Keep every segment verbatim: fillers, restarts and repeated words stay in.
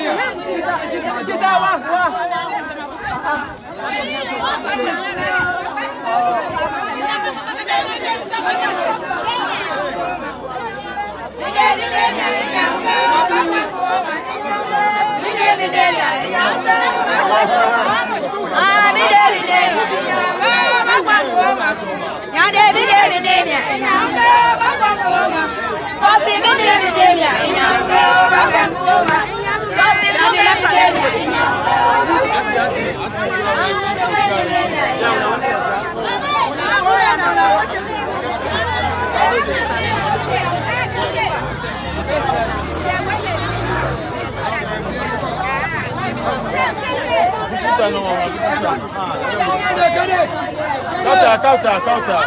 Kauta, kauta, kauta.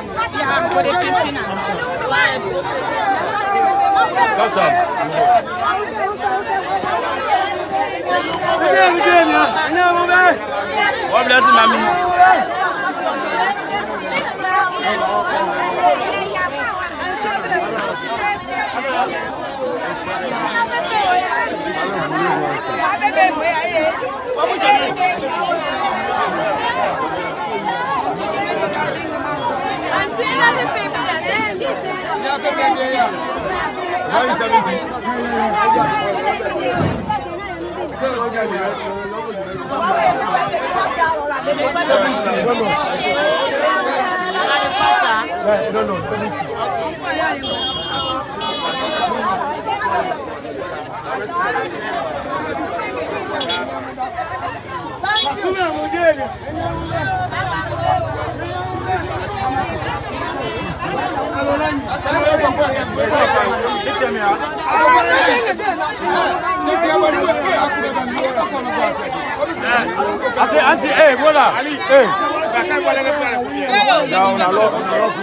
Kauta. God bless you, mommy. No, no, seventy. Ate, ante, eh, voilà. Eh. Não, na louca, na louca.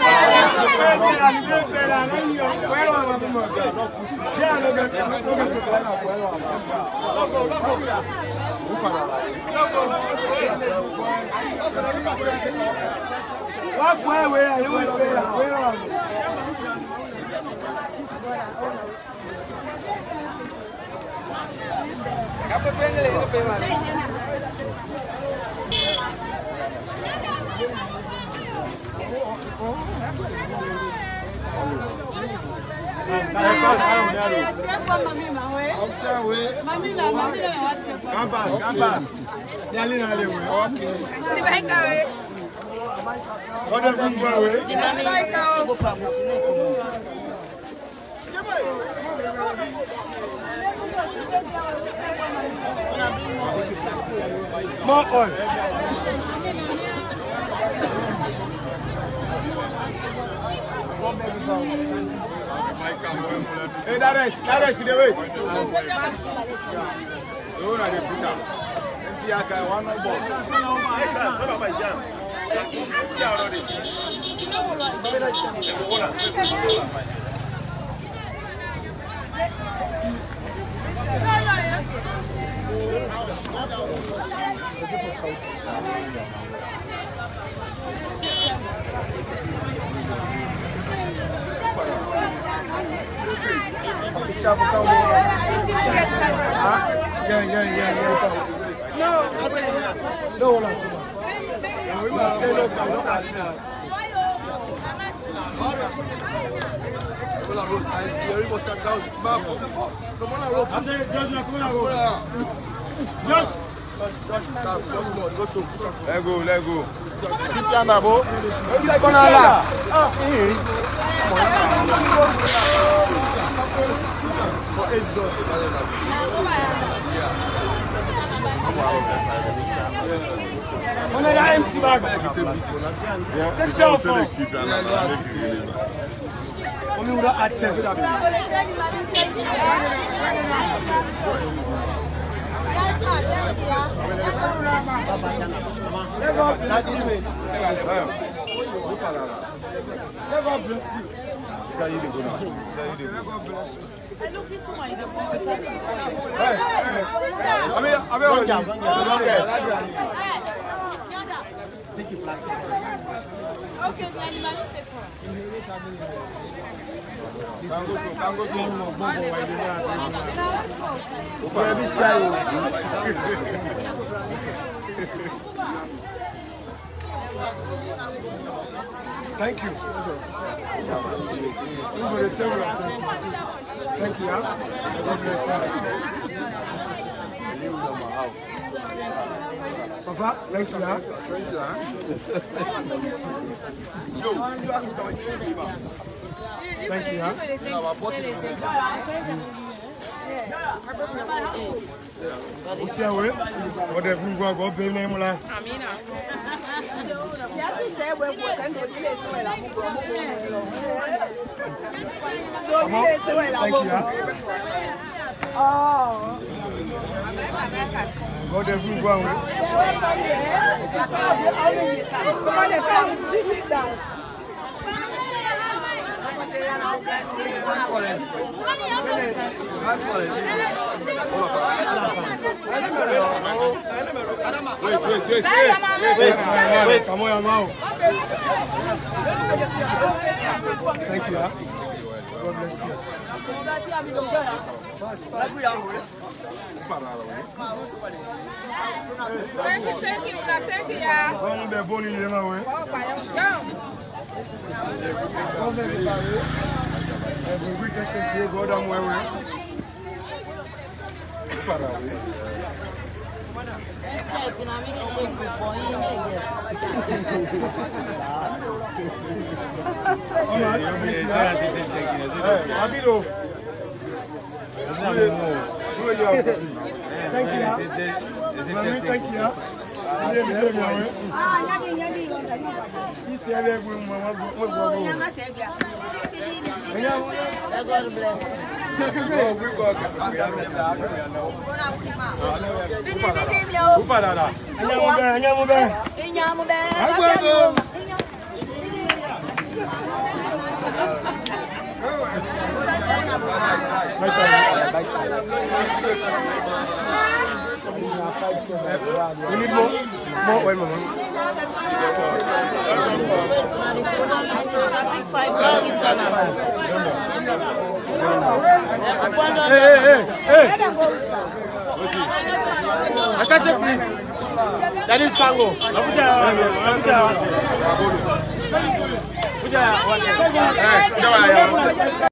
More oil. Hey, that is, that is the way. Don't let it put up. And see, I can one more ball. Huh? Yeah, yeah, yeah, yeah. No. No, no. Let go, let go. Keep your nabo. Let's go now. On a la empty bag. Yeah, it's also the keep and on nous a atteint. That is me. God bless you. Ça y est, go now. Ça y est, go. God bless you. Look, this one is a Hey, hey. Abe, abe, abe. Take your plastic. Okay, the animal paper. Kango so, kango so. Thank you. Thank you. God bless you. Papa, thank you. Thank you. What's your way? Whatever you want, go pay me. Amina. Thank you. Oh. Go there, you go. Wait, wait, wait, wait, wait, wait, come on now. Thank you. God bless you. Thank you, thank you, thank you. One of the bony in my way. Every week I say to you, go down where we're. Thank you. Thank you. Ah, nothing, nothing. He said, "I'm going God bless. We need more, more oil, Mama. Hey, hey, hey, hey! I can't take please. That is Pango. Abuja, Abuja.